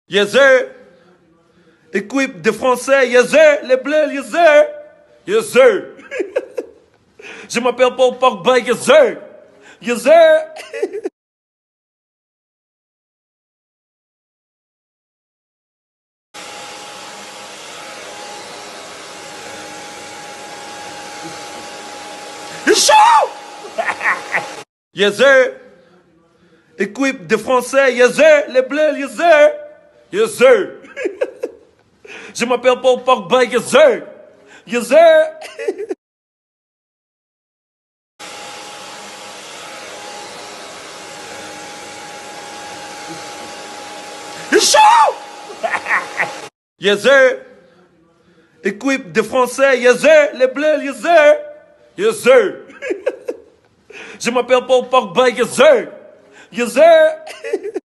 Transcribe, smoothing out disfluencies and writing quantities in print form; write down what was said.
Yes, sir. Équipe de Français, yes, sir. Les Bleus, yes, sir. Yes, sir. Je m'appelle Paul Pogba, yes, sir. Yes, sir. It's chaud. Yes, sir. Équipe de Français, yes, sir. Les Bleus, yes, sir. Yes, sir. Je m'appelle Paul Pogba, yes, sir. Yes, sir. It's chaud. Yes, sir. Équipe de Français, yes, sir. Les Bleus, yes, sir. Yes, sir. Je m'appelle Paul Pogba, yes, sir. Yes, sir.